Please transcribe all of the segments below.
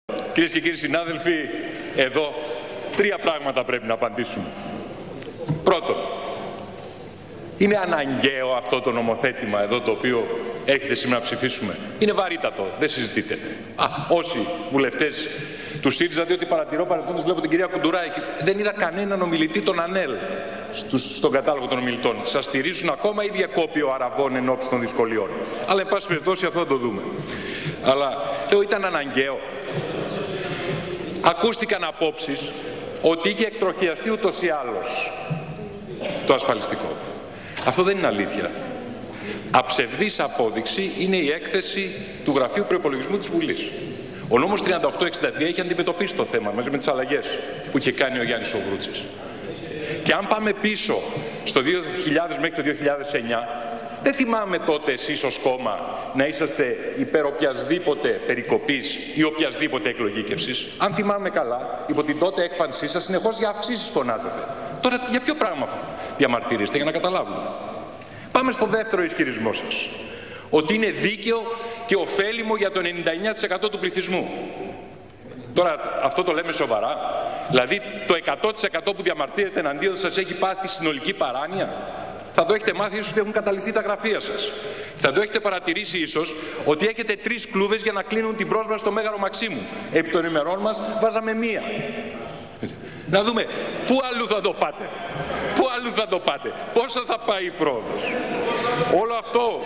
Κυρίες και κύριοι συνάδελφοι, εδώ τρία πράγματα πρέπει να απαντήσουμε. Πρώτον, είναι αναγκαίο αυτό το νομοθέτημα εδώ το οποίο έρχεται σήμερα να ψηφίσουμε? Είναι βαρύτατο, δεν συζητείτε. Όσοι βουλευτές του ΣΥΡΙΖΑ, διότι παρατηρώ παρελθόντως, βλέπω την κυρία Κουντουράκη, δεν είδα κανέναν ομιλητή των ΑΝΕΛ στον κατάλογο των ομιλητών. Σας στηρίζουν ακόμα ή διακόπη ο Αραβών εν ώψη των δυσκολιών? Αλλά εν πάση περιπτώσει αυτό θα το δούμε. Αλλά λέω, ήταν αναγκαίο? Ακούστηκαν απόψεις ότι είχε εκτροχιαστεί ούτως ή άλλως το ασφαλιστικό. Αυτό δεν είναι αλήθεια. Αψευδής απόδειξη είναι η έκθεση του Γραφείου Προϋπολογισμού της Βουλής. Ο νόμος 3863 είχε αντιμετωπίσει το θέμα μαζί με τις αλλαγές που είχε κάνει ο Γιάννης Οβρούτσης. Και αν πάμε πίσω στο 2000 μέχρι το 2009, δεν θυμάμαι τότε εσείς ως κόμμα να είσαστε υπέρ οποιασδήποτε περικοπής ή οποιασδήποτε εκλογήκευσης. Αν θυμάμαι καλά, υπό την τότε έκφανσή σας συνεχώς για αυξήσεις φωνάζετε. Τώρα για ποιο πράγμα διαμαρτυρείστε, για να καταλάβουμε? Πάμε στο δεύτερο ισχυρισμό σας, ότι είναι δίκαιο και ωφέλιμο για το 99% του πληθυσμού. Τώρα αυτό το λέμε σοβαρά? Δηλαδή το 100% που διαμαρτύρεται εναντίον σας έχει πάθει συνολική παράνοια? Θα το έχετε μάθει ίσως ότι έχουν καταληφθεί τα γραφεία σας. Θα το έχετε παρατηρήσει ίσως ότι έχετε 3 κλούβες για να κλείνουν την πρόσβαση στο Μέγαρο Μαξίμου. Επί των ημερών μας βάζαμε 1. Να δούμε πού αλλού θα το πάτε. Πού αλλού θα το πάτε. Πόσο θα πάει η πρόοδος? Όλο αυτό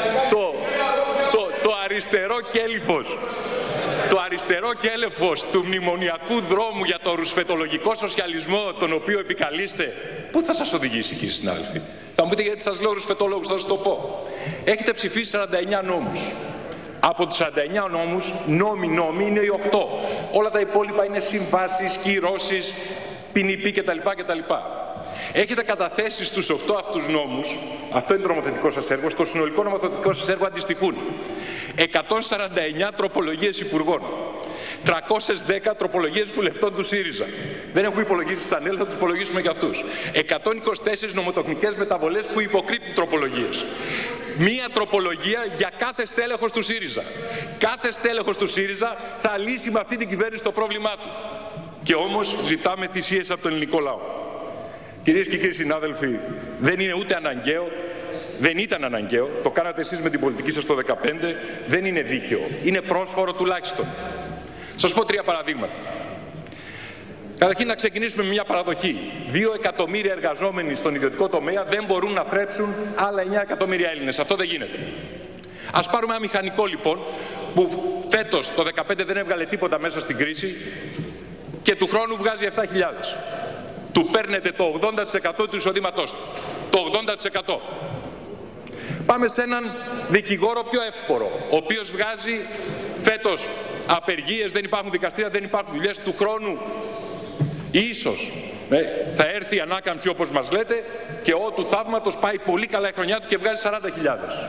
το αριστερό κέλυφος, το αριστερό κέλεφος του μνημονιακού δρόμου για το ρουσφετολογικό σοσιαλισμό, τον οποίο επικαλείστε, πού θα σας οδηγήσει, κύριοι συνάδελφοι? Θα μου πείτε γιατί σας λέω ρουσφετολόγους, θα σας το πω. Έχετε ψηφίσει 49 νόμους. Από τους 49 νόμους, νόμοι είναι οι 8. Όλα τα υπόλοιπα είναι συμβάσεις, κυρώσεις, ποινικοί κτλ. Έχετε καταθέσει στους 8 αυτούς νόμους, αυτό είναι το νομοθετικό σας έργο, στο συνολικό νομοθετικό σας έργο αντιστοιχούν 149 τροπολογίες υπουργών, 310 τροπολογίες βουλευτών του ΣΥΡΙΖΑ. Δεν έχουμε υπολογίσει τους ΑΝΕΛ, θα τους υπολογίσουμε και αυτούς. 124 νομοτεχνικές μεταβολές που υποκρύπτουν τροπολογίες. Μία τροπολογία για κάθε στέλεχος του ΣΥΡΙΖΑ. Κάθε στέλεχος του ΣΥΡΙΖΑ θα λύσει με αυτή την κυβέρνηση το πρόβλημά του. Και όμως ζητάμε θυσίες από τον ελληνικό λαό. Κυρίες και κύριοι συνάδελφοι, δεν είναι ούτε αναγκαίο, δεν ήταν αναγκαίο, το κάνατε εσείς με την πολιτική σας το 2015, δεν είναι δίκαιο, είναι πρόσφορο τουλάχιστον. Σας πω 3 παραδείγματα. Καταρχήν να ξεκινήσουμε με μια παραδοχή. 2 εκατομμύρια εργαζόμενοι στον ιδιωτικό τομέα δεν μπορούν να θρέψουν άλλα 9 εκατομμύρια Έλληνες. Αυτό δεν γίνεται. Ας πάρουμε ένα μηχανικό λοιπόν που φέτος το 2015 δεν έβγαλε τίποτα μέσα στην κρίση και του χρόνου βγάζει 7.000. Του παίρνετε το 80% του εισοδήματός του. Το 80%. Πάμε σε έναν δικηγόρο πιο εύπορο, ο οποίος βγάζει φέτος απεργίες, δεν υπάρχουν δικαστήρια, δεν υπάρχουν δουλειές. Του χρόνου ίσως θα έρθει η ανάκαμψη όπως μας λέτε και του θαύματος πάει πολύ καλά η χρονιά του και βγάζει 40.000.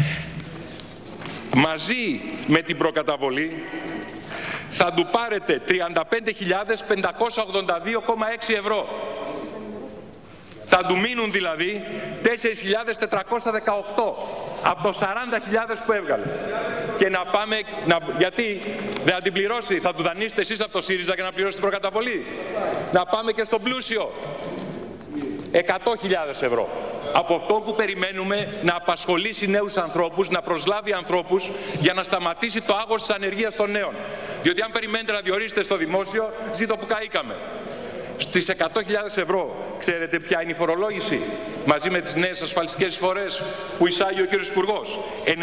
Μαζί με την προκαταβολή θα του πάρετε 35.582,6 ευρώ. Θα του μείνουν δηλαδή 4.418 από το 40.000 που έβγαλε. Και να πάμε, γιατί δεν την πληρώσει, θα του δανείσετε εσείς από το ΣΥΡΙΖΑ για να πληρώσει την προκαταβολή? Να πάμε και στον πλούσιο. 100.000 ευρώ. Από αυτό που περιμένουμε να απασχολήσει νέους ανθρώπους, να προσλάβει ανθρώπους για να σταματήσει το άγχος της ανεργίας των νέων. Διότι αν περιμένετε να διορίσετε στο δημόσιο, ζήτω που καήκαμε. Στις 100.000 ευρώ, ξέρετε ποια είναι η φορολόγηση? Μαζί με τις νέες ασφαλιστικές εισφορές που εισάγει ο κύριος Υπουργός.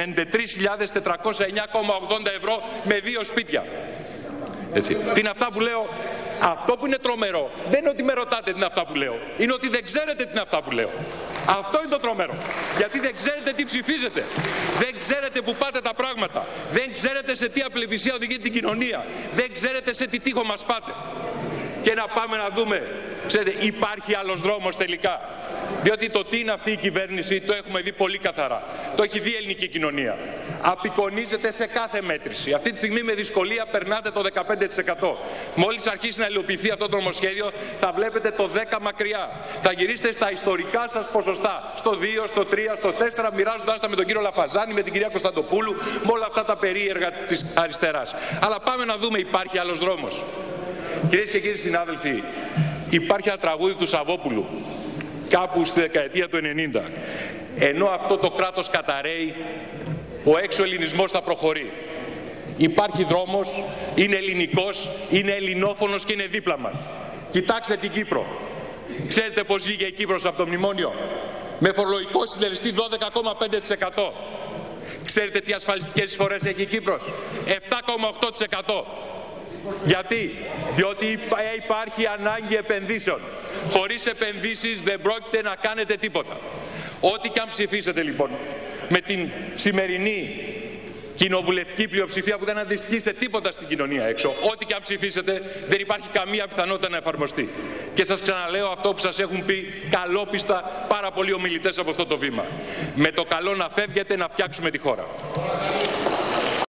93.409,80 ευρώ με 2 σπίτια. Έτσι. Τι είναι αυτά που λέω? Αυτό που είναι τρομερό δεν είναι ότι με ρωτάτε τι είναι αυτά που λέω. Είναι ότι δεν ξέρετε τι είναι αυτά που λέω. Αυτό είναι το τρομερό. Γιατί δεν ξέρετε τι ψηφίζετε. Δεν ξέρετε που πάτε τα πράγματα. Δεν ξέρετε σε τι απληπισία οδηγεί την κοινωνία. Δεν ξέρετε σε τι τείχο μας πάτε. και να πάμε να δούμε, ξέρετε, υπάρχει άλλος δρόμος τελικά. Διότι το τι είναι αυτή η κυβέρνηση το έχουμε δει πολύ καθαρά. Το έχει δει η ελληνική κοινωνία. Απεικονίζεται σε κάθε μέτρηση. Αυτή τη στιγμή με δυσκολία περνάτε το 15%. Μόλις αρχίσει να υλοποιηθεί αυτό το νομοσχέδιο θα βλέπετε το 10 μακριά. Θα γυρίσετε στα ιστορικά σας ποσοστά. Στο 2, στο 3, στο 4, μοιράζοντας τα με τον κύριο Λαφαζάνη, με την κυρία Κωνσταντοπούλου, με όλα αυτά τα περίεργα της αριστεράς. Αλλά πάμε να δούμε, υπάρχει άλλος δρόμος. Κυρίες και κύριοι συνάδελφοι, υπάρχει ένα τραγούδι του Σαββόπουλου κάπου στη δεκαετία του 90. Ενώ αυτό το κράτος καταραίει, ο έξω ελληνισμός θα προχωρεί. Υπάρχει δρόμος, είναι ελληνικός, είναι ελληνόφωνος και είναι δίπλα μας. Κοιτάξτε την Κύπρο. Ξέρετε πώς βγήκε η Κύπρος από το μνημόνιο? Με φορολογικό συντελεστή 12,5%. Ξέρετε τι ασφαλιστικές εισφορές έχει η Κύπρος? 7,8%. Γιατί? Διότι υπάρχει ανάγκη επενδύσεων. Χωρίς επενδύσεις δεν πρόκειται να κάνετε τίποτα. Ό,τι και αν ψηφίσετε λοιπόν με την σημερινή κοινοβουλευτική πλειοψηφία που δεν αντιστοιχεί σε τίποτα στην κοινωνία έξω, ό,τι και αν ψηφίσετε δεν υπάρχει καμία πιθανότητα να εφαρμοστεί. Και σας ξαναλέω αυτό που σας έχουν πει καλόπιστα πάρα πολλοί ομιλητές από αυτό το βήμα. Με το καλό να φεύγετε, να φτιάξουμε τη χώρα.